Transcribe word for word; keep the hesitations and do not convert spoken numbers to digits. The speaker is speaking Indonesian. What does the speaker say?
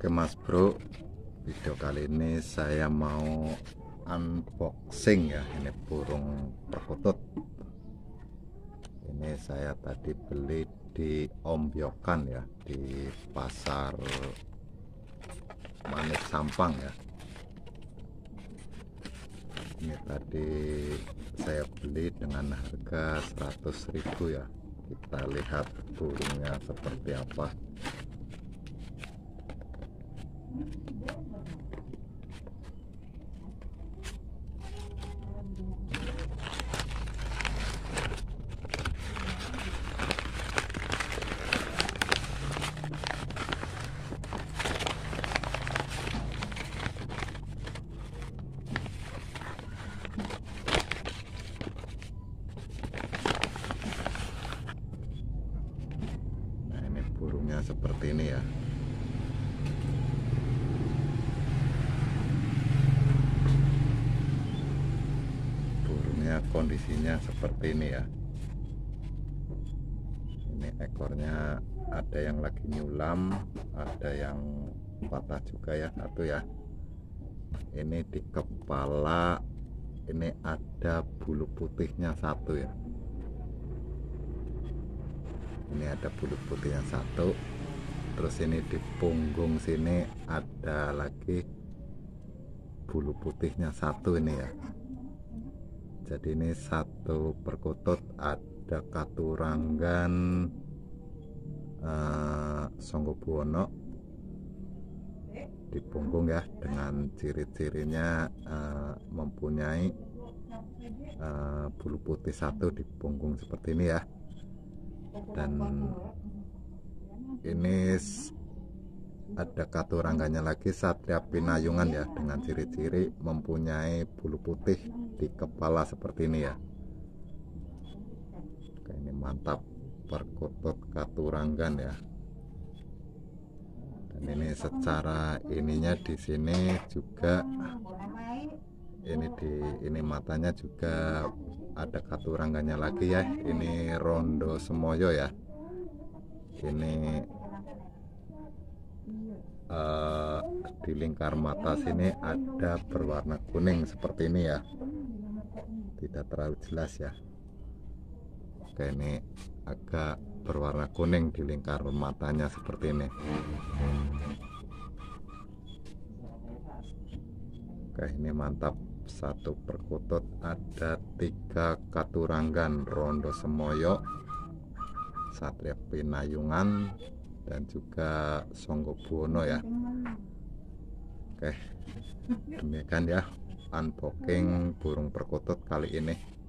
Oke Mas Bro, video kali ini saya mau unboxing ya. Ini burung perkutut. Ini saya tadi beli di Ombyokan ya, di pasar Manik Sampang ya. Ini tadi saya beli dengan harga seratus ribu ya. Kita lihat burungnya seperti apa. Nah, ini burungnya seperti ini ya. Burungnya kondisinya seperti ini ya. Ini ekornya ada yang lagi nyulam, ada yang patah juga ya, satu ya. Ini di kepala ini ada bulu putihnya satu ya. Ini ada bulu putihnya satu. Terus ini di punggung sini ada lagi bulu putihnya satu ini ya. Jadi ini satu perkutut, ada katuranggan uh, Songgobuwono di punggung ya, dengan ciri-cirinya uh, mempunyai uh, bulu putih satu di punggung seperti ini ya. Dan ini ada katurangganya lagi Satria Pinayungan ya, dengan ciri-ciri mempunyai bulu putih di kepala seperti ini ya. Oke, ini mantap perkutut katuranggan ya. Dan ini secara ininya di sini juga ini di ini matanya juga ada katurangganya lagi ya. Ini rondo semoyo ya. Ini uh, di lingkar mata sini ada berwarna kuning seperti ini ya. Tidak terlalu jelas ya. Oke, ini agak berwarna kuning di lingkar matanya seperti ini. Oke, ini mantap. Satu perkutut ada tiga katuranggan rondo semoyo, Satria Pinayungan, dan juga Songgobuwono ya. Oke, demikian ya unboxing burung perkutut kali ini.